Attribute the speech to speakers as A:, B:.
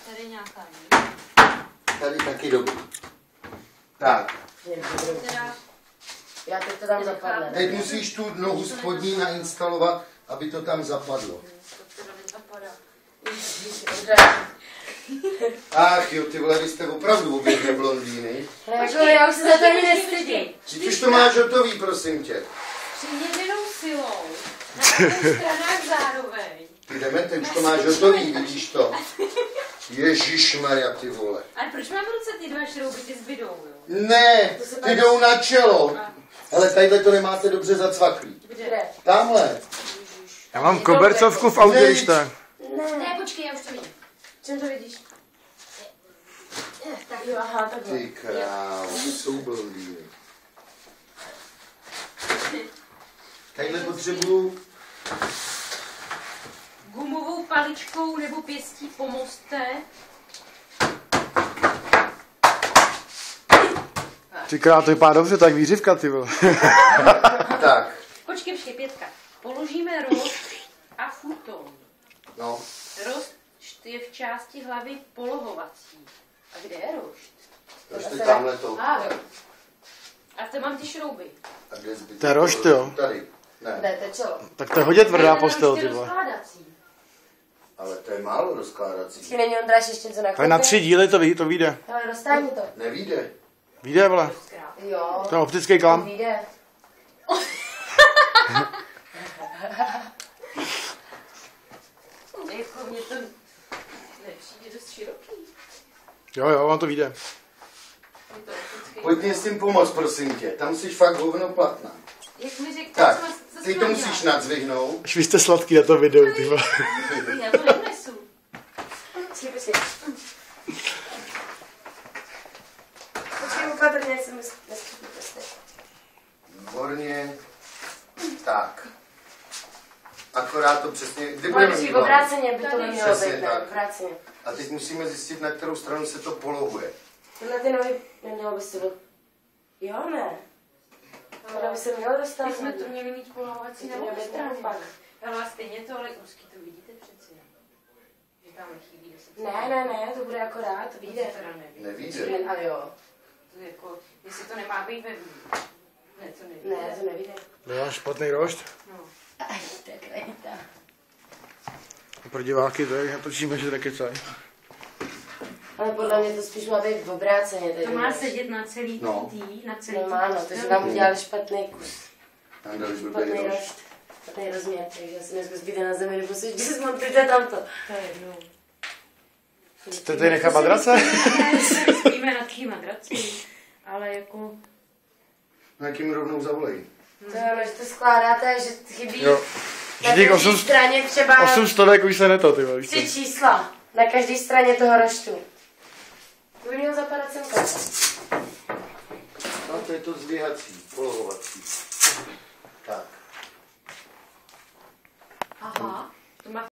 A: Tady nějaká.
B: Tady taky dobrý. Tak.
C: Já teď to tam zapadne.
B: Teď musíš tu nohu spodní nainstalovat, aby to tam zapadlo.
A: To teda nezapadá.
B: Ach jo, ty vole, vy jste opravdu obě blondýny.
C: Já už se za to ani nestydím.
B: Vždyť už to máš hotový, prosím tě.
A: Přiměřenou silou. Na obou stranách zároveň.
B: Ty Demente, už to máš hotový, vidíš to. Ježišmarja, ty vole.
A: Ale proč mám v ruce ty dva šrouby, ty zbydou, jo?
B: Ne, ty jdou na čelo. Ale tadyhle to nemáte dobře zacvaklý.
A: Kde?
B: Tamhle.
D: Já mám kobercovku v autě, když tak.
A: Ne, počkej, já už to vidím.
C: Čem to vidíš? Tak jo, aha, takhle.
B: Ty krávo, to jsou blondýny. Tadyhle potřebuju...
A: Gumovou paličkou nebo pěstí pomozte.
D: Ty krát, to vypadá dobře, tak výřivka, ty vole.
B: Tak.
A: Počkej, pětka. Položíme rost a futon.
B: No.
A: Rost je v části hlavy polohovací. A kde je rošt?
B: Ještě tamhle to.
A: A to mám ty šrouby.
B: A kde zbytek?
D: To je rošt, jo.
B: Tady. Ne.
C: Ne, to je čelo.
D: Tak to je hodně tvrdá postel, ty vole.
B: Ale to je málo rozkládací.
C: Vždycky není Ondráš ještě co na
D: To je na 3 díly, to vyjde.
C: Ale roztáhni to.
B: Nevíde.
D: Vyjde, vole.
C: Jo.
D: To je optický klam.
C: Vyjde.
A: Jako mě to nepřijde dost široký.
D: Jo, vám to vyjde.
B: Pojď mě s tím pomoct, prosím tě. Tam musíš fakt hovno platná.
A: Jak mi řekl,
B: Tak,
A: co
B: ty to musíš nadzvihnout.
D: Už vy jste sladký na to videu, ty vole.
A: Já to nenesu.
C: Počkej. Počkej, opatrně, jsem neskutný prostě.
B: Výborně. Tak. Akorát to přesně... Kdy budeme
C: Počkej,
B: mít
C: v obráceně by to nemělo
B: Přesně
C: být,
B: tak.
C: ne? Obráceně.
B: A teď musíme zjistit, na kterou stranu se to polohuje.
C: Tyhle ty nohy nemělo by se od... Jo, ne. Tohle by se mělo dostat.
A: My jsme to měli mít polohovací na obou straně. Ale stejně to ale úzký, to vidíte přeci. Že tam chybí 10.
C: Ne, to bude akorát, to vyjde.
B: Nevíde.
C: Ale jo.
A: To jako, jestli to nemá být vevnitř. Ne, to nevíde.
C: Ne, to nevyjde.
D: Máš špatný rošt.
A: No.
C: Aj, tak nejde.
D: Pro diváky to je, natočíme, že taky caj.
C: Ale podle mě to spíš má být v obráceně.
A: To má sedět na celý tý, na celý
C: No má, no, takže tam udělali špatný kus.
B: Tam dali
C: Špatný
B: blbý rošt.
C: rošt. Špatný rozměr, takže asi dneska zbyde na zemi, nebo si zmontujte tamto.
A: To je jedno.
D: Chcete tady nechat madrace?
A: Spíme na tý madraci, ale jako...
B: No jak jim rovnou zavolej.
C: To je ono, že to skládáte, že chybí
D: Jo.
C: na
D: Že těch
C: každé straně třeba
D: 8 stovek už se neto, ty vole.
C: 3 čísla. Na každé straně toho roštu. To by mělo zapadat semka.
B: No to je to zdvihací, polohovací. Tak.
A: Aha, to má